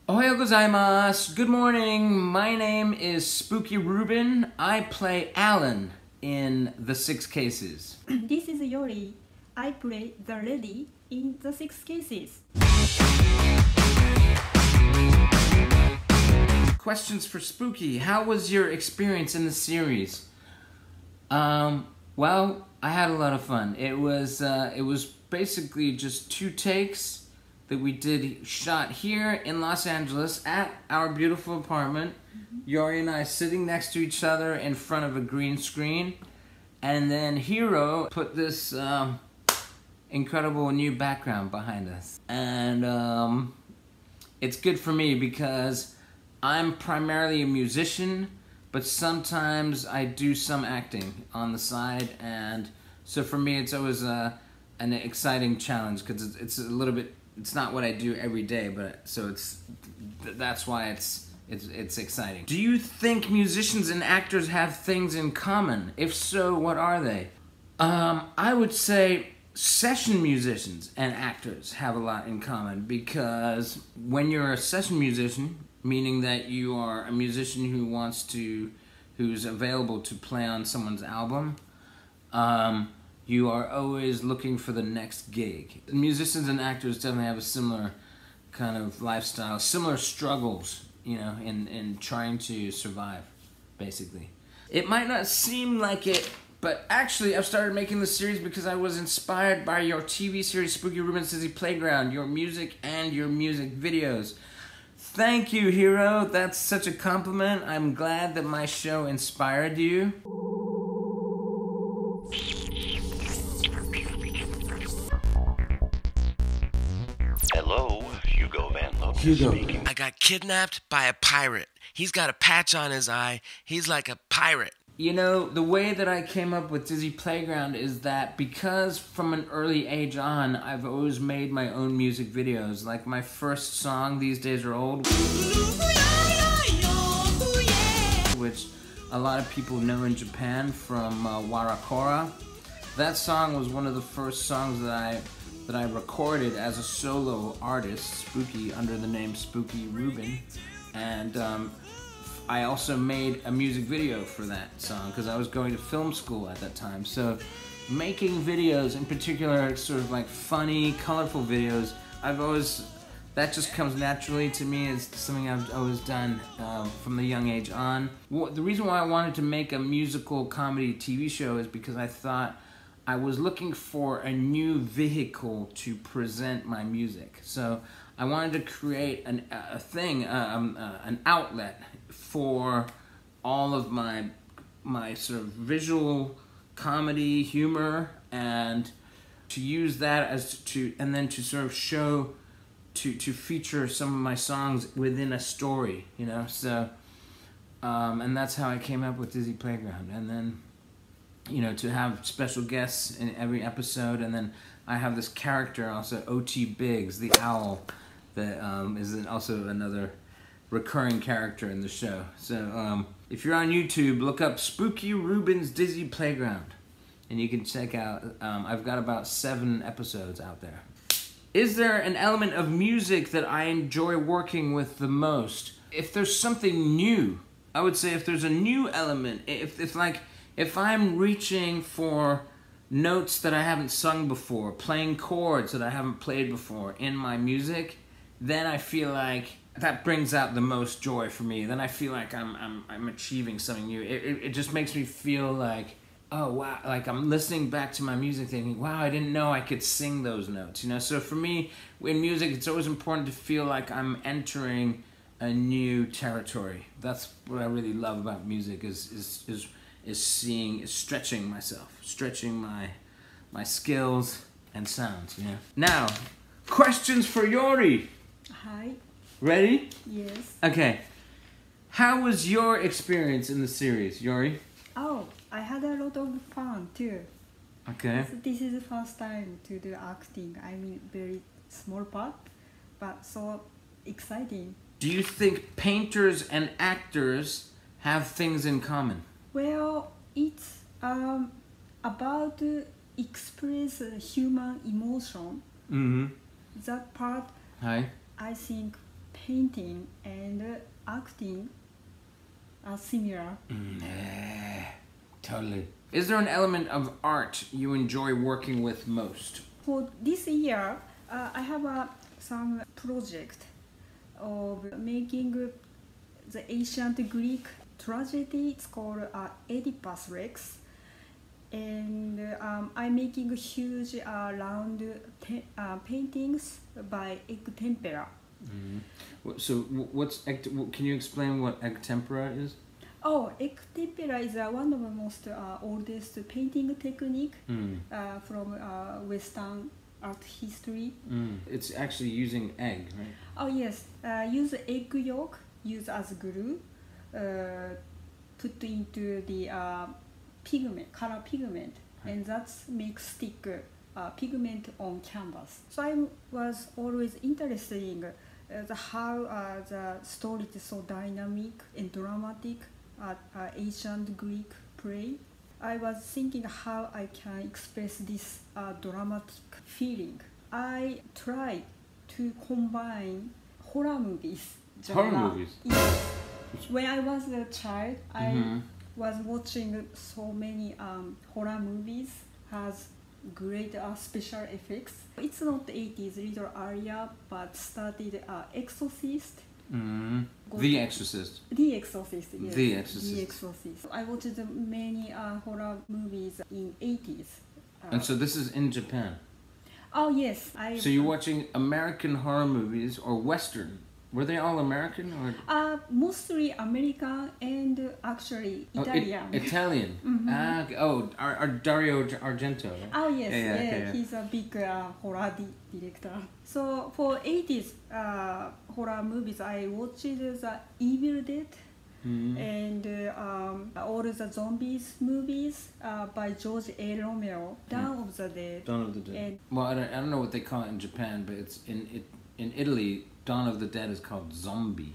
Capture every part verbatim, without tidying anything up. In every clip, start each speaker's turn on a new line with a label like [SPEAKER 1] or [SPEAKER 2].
[SPEAKER 1] Ohayo gozaimasu. Good morning. My name is Spooky Ruben. I play Alan in The Six Cases.
[SPEAKER 2] This is Yori. I play the lady in The Six Cases.
[SPEAKER 1] Questions for Spooky. How was your experience in the series? Um, well, I had a lot of fun. It was uh, it was basically just two takes that we did shot here in Los Angeles at our beautiful apartment. Mm-hmm. Yori and I sitting next to each other in front of a green screen. And then Hiro put this um, incredible new background behind us. And um, it's good for me because I'm primarily a musician, but sometimes I do some acting on the side. And so for me, it's always a, an exciting challenge because it's, it's a little bit, it's not what I do every day, but so it's that's why it's it's it's exciting. Do you think musicians and actors have things in common? If so, what are they? Um, I would say session musicians and actors have a lot in common because when you're a session musician, meaning that you are a musician who wants to, who's available to play on someone's album, um, you are always looking for the next gig. Musicians and actors definitely have a similar kind of lifestyle, similar struggles, you know, in, in trying to survive, basically. It might not seem like it, but actually I've started making this series because I was inspired by your T V series, Spooky Ruben's Dizzy Playground, your music and your music videos. Thank you, Hiro. That's such a compliment. I'm glad that my show inspired you.
[SPEAKER 3] Hello, Hugo Van Lopen
[SPEAKER 1] Hugo.
[SPEAKER 3] speaking.
[SPEAKER 4] I got kidnapped by a pirate. He's got a patch on his eye. He's like a pirate.
[SPEAKER 1] You know, the way that I came up with Dizzy Playground is that because from an early age on, I've always made my own music videos. Like my first song, These Days Are Old, which a lot of people know in Japan from uh, Warakora. That song was one of the first songs that I that I recorded as a solo artist, Spooky, under the name Spooky Ruben. And um, I also made a music video for that song because I was going to film school at that time. So making videos, in particular sort of like funny, colorful videos, I've always, that just comes naturally to me. It's something I've always done um, from the young age on. Well, the reason why I wanted to make a musical comedy T V show is because I thought I was looking for a new vehicle to present my music. So I wanted to create an, a thing, um, uh, an outlet for all of my my sort of visual comedy humor, and to use that as to, and then to sort of show, to to feature some of my songs within a story, you know. So, um, and that's how I came up with Dizzy Playground, and then, you know, to have special guests in every episode, and then I have this character also, O T Biggs, the owl, that um, is also another recurring character in the show. So um, if you're on YouTube, look up Spooky Ruben's Dizzy Playground, and you can check out, um, I've got about seven episodes out there. Is there an element of music that I enjoy working with the most? If there's something new, I would say if there's a new element, if, if like, if I'm reaching for notes that I haven't sung before, playing chords that I haven't played before in my music, then I feel like that brings out the most joy for me. Then I feel like I'm I'm I'm achieving something new. It it, it just makes me feel like, oh wow, like I'm listening back to my music thinking, wow, I didn't know I could sing those notes, you know? So for me, in music, it's always important to feel like I'm entering a new territory. That's what I really love about music, is is is is seeing, is stretching myself, stretching my my skills and sounds, you know? Now, questions for Yori.
[SPEAKER 2] Hi.
[SPEAKER 1] Ready?
[SPEAKER 2] Yes.
[SPEAKER 1] Okay. How was your experience in the series, Yori?
[SPEAKER 2] Oh, I had a lot of fun too.
[SPEAKER 1] Okay.
[SPEAKER 2] So this is the first time to do acting. I mean, very small part, but so exciting.
[SPEAKER 1] Do you think painters and actors have things in common?
[SPEAKER 2] Well, it's um, about uh, express uh, human emotion.
[SPEAKER 1] Mm-hmm.
[SPEAKER 2] That part,
[SPEAKER 1] Hi.
[SPEAKER 2] I think painting and uh, acting are similar.
[SPEAKER 1] Mm, yeah, totally. Is there an element of art you enjoy working with most?
[SPEAKER 2] For this year, uh, I have a, some project of making the ancient Greek tragedy. It's called uh, Oedipus Rex. And uh, um, I'm making huge uh, round te- uh, paintings by egg tempera.
[SPEAKER 1] Mm-hmm. So, what's ect- can you explain what egg tempera is?
[SPEAKER 2] Oh, egg tempera is uh, one of the most uh, oldest painting technique
[SPEAKER 1] Mm.
[SPEAKER 2] uh, from uh, Western art history.
[SPEAKER 1] Mm. It's actually using egg, right?
[SPEAKER 2] Oh yes, uh, use egg yolk, use as glue, uh, put into the uh, pigment, color pigment, and that makes stick uh, pigment on canvas. So I was always interested in uh, the, how uh, the story is so dynamic and dramatic at uh, ancient Greek play. I was thinking how I can express this uh, dramatic feeling. I tried to combine horror movies.
[SPEAKER 1] Horror
[SPEAKER 2] genre.
[SPEAKER 1] movies?
[SPEAKER 2] Yes. When I was a child, I
[SPEAKER 1] Mhm.
[SPEAKER 2] was watching so many um, horror movies, has great uh, special effects. It's not the eighties, little earlier, but started uh, Exorcist.
[SPEAKER 1] Mm.
[SPEAKER 2] Go
[SPEAKER 1] The
[SPEAKER 2] to-
[SPEAKER 1] Exorcist.
[SPEAKER 2] The Exorcist, yes.
[SPEAKER 1] The Exorcist.
[SPEAKER 2] The Exorcist. I watched many uh, horror movies in eighties. Uh,
[SPEAKER 1] And so this is in Japan.
[SPEAKER 2] oh yes, I.
[SPEAKER 1] So you're watching American horror movies or Western? Were they all American or
[SPEAKER 2] Uh, mostly American and uh, actually
[SPEAKER 1] oh, it-
[SPEAKER 2] Italian.
[SPEAKER 1] Italian? Ah, okay. oh, Ar- Ar- Dario Argento. Right?
[SPEAKER 2] Oh yes,
[SPEAKER 1] Yeah,
[SPEAKER 2] yeah,
[SPEAKER 1] yeah, okay, yeah.
[SPEAKER 2] he's a big uh, horror di- director. So for eighties uh, horror movies, I watched the Evil Dead
[SPEAKER 1] Mhm.
[SPEAKER 2] and uh, um, all the zombies movies uh, by George A. Romero, Dawn of the Dead.
[SPEAKER 1] Dawn of the Dead.
[SPEAKER 2] And-
[SPEAKER 1] Well, I don't, I don't know what they call it in Japan, but it's in it in Italy. Dawn of the Dead is called Zombie.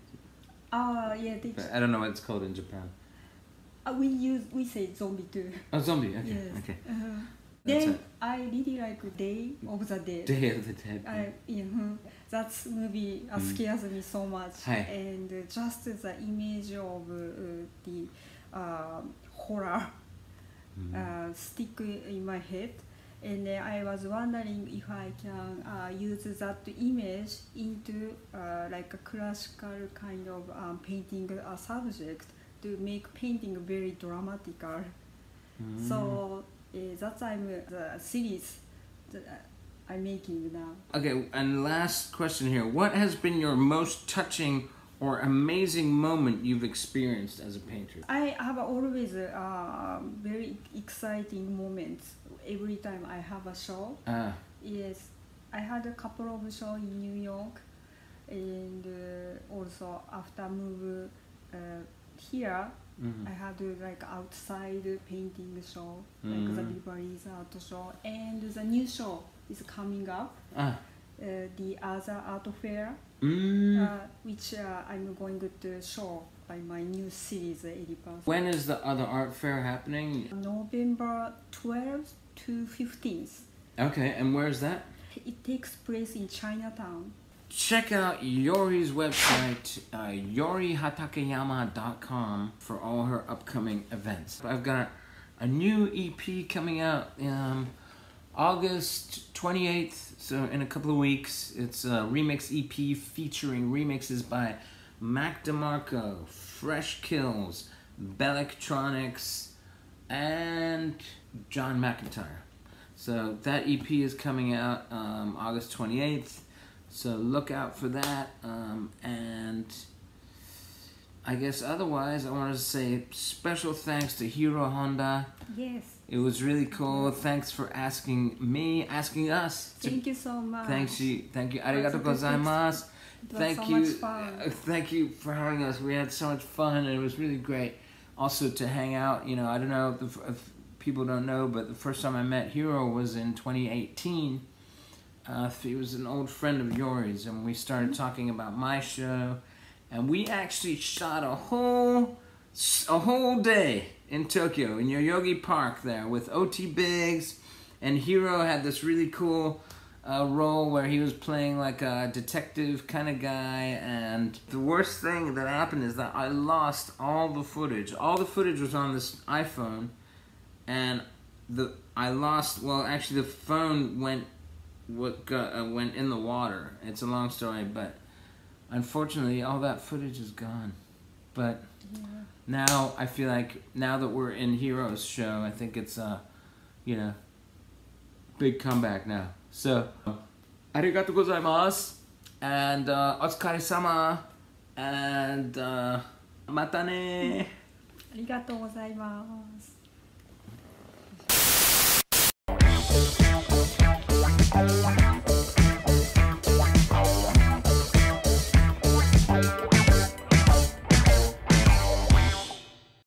[SPEAKER 2] Ah, yeah, they,
[SPEAKER 1] But I don't know what it's called in Japan.
[SPEAKER 2] uh, we use we say zombie too.
[SPEAKER 1] Oh, Zombie. Okay.
[SPEAKER 2] Yes.
[SPEAKER 1] Okay.
[SPEAKER 2] Uh-huh.
[SPEAKER 1] That's
[SPEAKER 2] Then
[SPEAKER 1] it.
[SPEAKER 2] I really like Day of the Dead.
[SPEAKER 1] Day of the Dead.
[SPEAKER 2] I, yeah, mhm. That movie uh,
[SPEAKER 1] Mm.
[SPEAKER 2] scares me so much,
[SPEAKER 1] Hi.
[SPEAKER 2] and uh, just the image of uh, the uh, horror
[SPEAKER 1] Mm.
[SPEAKER 2] uh, stick in my head, and then I was wondering if I can uh, use that image into uh, like a classical kind of um, painting uh, subject to make painting very dramatical.
[SPEAKER 1] Mm.
[SPEAKER 2] So uh, that's I'm uh, the series that I'm making now.
[SPEAKER 1] Okay, and last question here. What has been your most touching or amazing moment you've experienced as a painter?
[SPEAKER 2] I have always uh, very exciting moments every time I have a show.
[SPEAKER 1] Ah,
[SPEAKER 2] Yes, I had a couple of shows in New York, and uh, also after move uh, here,
[SPEAKER 1] mhm.
[SPEAKER 2] I had uh, like outside painting show, like the
[SPEAKER 1] Mhm.
[SPEAKER 2] Vivary's art show, and the new show is coming up,
[SPEAKER 1] ah.
[SPEAKER 2] uh, the other art fair,
[SPEAKER 1] Mm.
[SPEAKER 2] uh, which uh, I'm going to show by my new series, Oedipus.
[SPEAKER 1] When is the other art fair happening?
[SPEAKER 2] November twelfth to fifteenth.
[SPEAKER 1] Okay, and where's that?
[SPEAKER 2] It takes place in Chinatown.
[SPEAKER 1] Check out Yori's website, uh, yori hatakeyama dot com, for all her upcoming events. I've got a new E P coming out um, August twenty-eighth, so in a couple of weeks. It's a remix E P featuring remixes by Mac DeMarco, Fresh Kills, Bellectronics, and John McIntyre. So that E P is coming out um, August twenty-eighth. So look out for that. Um, and I guess otherwise, I wanted to say special thanks to Hiro Honda.
[SPEAKER 2] Yes.
[SPEAKER 1] It was really cool. Thanks for asking me, asking us. to-
[SPEAKER 2] Thank you so much.
[SPEAKER 1] Thanks you. Thank you. Arigato
[SPEAKER 2] That's a good
[SPEAKER 1] gozaimasu.
[SPEAKER 2] It was
[SPEAKER 1] Thank
[SPEAKER 2] so
[SPEAKER 1] you.
[SPEAKER 2] much fun.
[SPEAKER 1] uh, Thank you for having us. We had so much fun, and it was really great. Also to hang out. You know, I don't know if, if people don't know, but the first time I met Hiro was in twenty eighteen. Uh, he was an old friend of Yori's, and we started talking about my show, and we actually shot a whole a whole day in Tokyo in Yoyogi Park there with O T Biggs, and Hiro had this really cool a role where he was playing like a detective kind of guy, and the worst thing that happened is that I lost all the footage. All the footage was on this iPhone, and the I lost. Well, actually, the phone went what got, uh, went in the water. It's a long story, but unfortunately, all that footage is gone. But
[SPEAKER 2] Yeah.
[SPEAKER 1] now I feel like now that we're in Heroes show, I think it's a, you know, big comeback now. So, arigatou gozaimasu, and uh, otsukaresama, and uh, mata ne.
[SPEAKER 2] ありがとうございます。